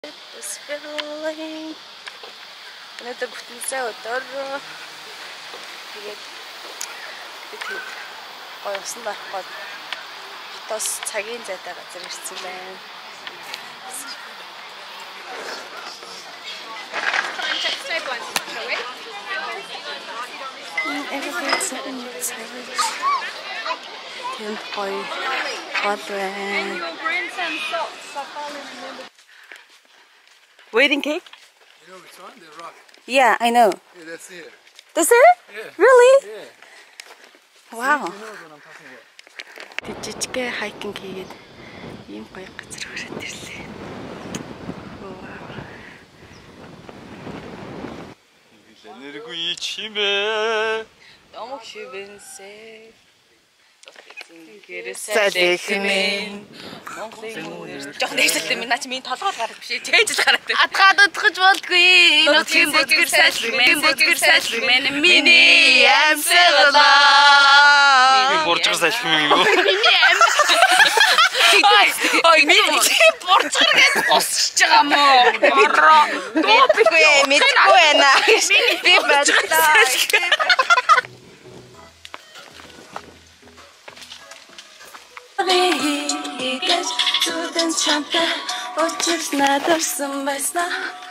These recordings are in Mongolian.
This feeling. Өнөөдөр бүтэн сая өдөр тэгээд бид гоё усан дарах гээд хотоос цагийн зайтай газар ирсэн байна. Тэнд гоё гол байна. Wedding cake? You know which one? The rock. Yeah, I know. Yeah, that's here. That's it? Yeah. Really? Yeah. Wow. See, you know what I'm talking about. Жижигхэн хайкинг хийгээд ийм гоё газар хүрээд ирлээ. Энергүй чимээ. Ному хивэнсэ. Салихмэн. Монголын үнээр жоох нэрсэлтэй минь наач минь толгой гараад биш ээ. Чэйж л гараад. Атгаад удахж болдгүй. Нутгийн бүтгэр салихмэн. Миний амсгалаа. Борчгор салихмэн юу? Миний ой, миний борчгор гэж босч байгаа мó. Бороо. Дуугүй мэдгүй байна. Би бодлоо. Игэж зүдэн чамтай очиж надорсон байснаа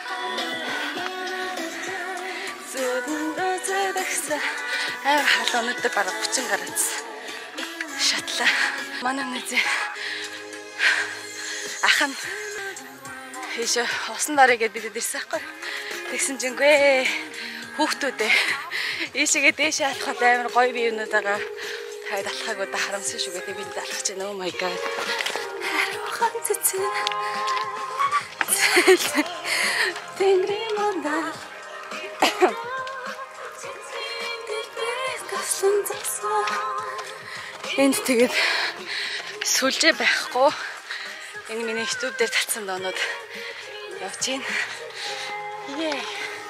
зүдэн дэзэдэгсэ халуун өдөр бараг 30 гараад шатлаа. Манай нэзээ ах нь хийш усан дарыг гэд бидэд ирсэн байхгүй. Тэгсэн чингүй хүүхдүүдээ ийшээгээ дээшээ алхаад амар гоё бие юмнуудаа хайд алхаагүй да харамсан шүү гэдэг бид алхаж байна. Oh my god. Харахан цэцэн. Тэнгэрмонда. Энд тэгээд сүлжээ байхгүй. Энэ миний YouTube дээр татсан доонууд явж байна. Yay.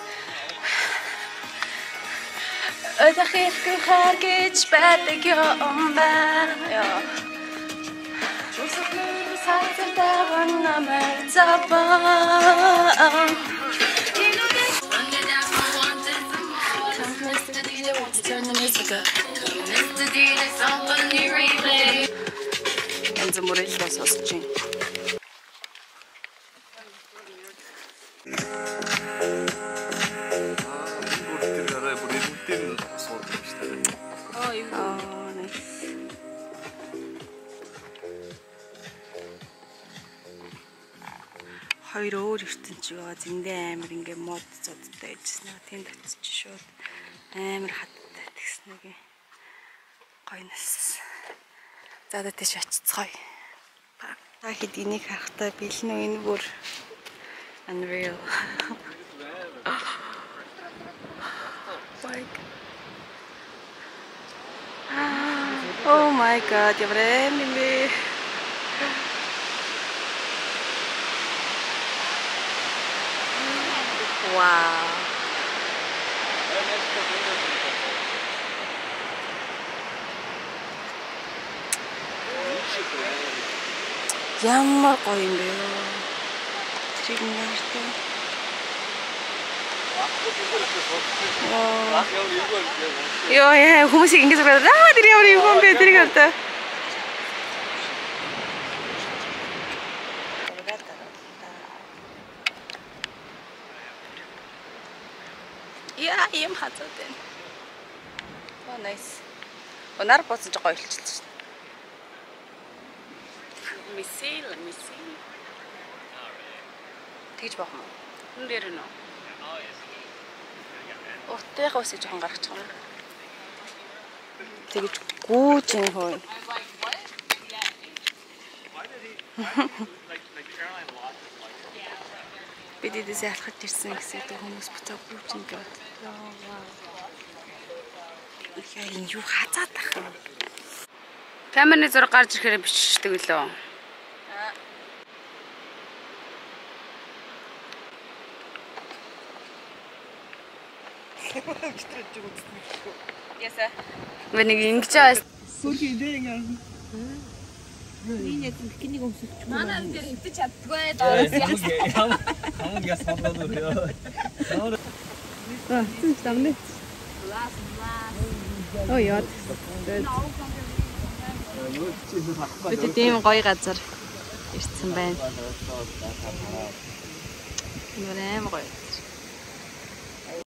Ödəxilqi xərgic bədik юм bə Şusaqları sərdə vannamər caban Enzə murellə sosçin хоёр өөр ертөнцийн байгаа зэндээ амар ингээ мод зодтой байжсэн. Тэнд очиж шууд амар хаттай тэгсэн нэг гоё нас. За одоо тийш очицгоё. Та хэд энийг харахтаа бэлэн үү энэ бүр unreal. Oh my god, jag var min. Wow. Ямар гоё юм бэ. Тэрийг нэртэй. Йоо яа хүмүүс ингэж байгаа. Тэр ямар юм бэ тэрийг одоо. Яа юм хацаад байна. Oh nice. Өнөр боцож гоё илчилсэн. Мисэл. Тэгж баах юм. Хүн дээр нөө. Уртынхаа үсийг жоохон гаргаж байгаа юм. Тэгж гүүж юм хөө. Бид эдээс ялхаж ирсэн гэсэн хүмүүс буцаа гүүж юм гээд. Яа энэ юу хазаад ах юм. Камерны зураг гарч ирэхээр бичдэг лөө. Яса. Нэг ингэж байгаа. Сүрхий дээ ингээ. Манай дээр өвдөж чаддгүй 감옥이야 사과도요. Замны. Ой яа. Бид тийм гоё газар ирсэн байна. Нэрээ гоё.